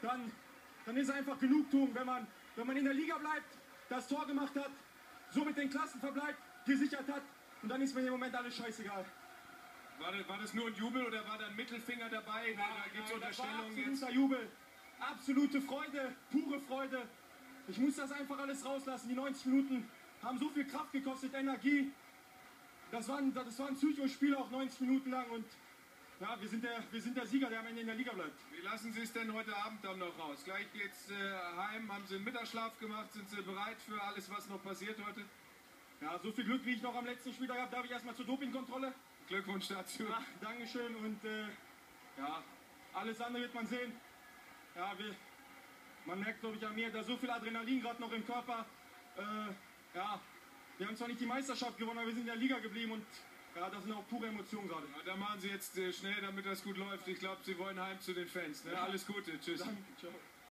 dann ist einfach Genugtuung, wenn man in der Liga bleibt, das Tor gemacht hat, somit den Klassenverbleib gesichert hat und dann ist mir im Moment alles scheißegal. War das nur ein Jubel oder war da ein Mittelfinger dabei? Da gibt es Unterstellungen jetzt. Absoluter Jubel, absolute Freude, pure Freude. Ich muss das einfach alles rauslassen. Die 90 Minuten haben so viel Kraft gekostet, Energie. Das war ein Psychospiel auch 90 Minuten lang und ja, wir sind der Sieger, der am Ende in der Liga bleibt. Wie lassen Sie es denn heute Abend dann noch raus? Gleich geht's heim, haben Sie einen Mittagsschlaf gemacht, sind Sie bereit für alles, was noch passiert heute? Ja, so viel Glück, wie ich noch am letzten Spieltag habe, darf ich erstmal zur Dopingkontrolle. Glückwunsch dazu. Ja, Dankeschön und ja, alles andere wird man sehen. Ja, man merkt, glaube ich, an mir, da so viel Adrenalin gerade noch im Körper. Ja, wir haben zwar nicht die Meisterschaft gewonnen, aber wir sind in der Liga geblieben und ja, das sind auch pure Emotionen gerade. Ja, da machen Sie jetzt schnell, damit das gut läuft. Ich glaube, Sie wollen heim zu den Fans. Ne? Ja. Alles Gute. Tschüss. Danke, ciao.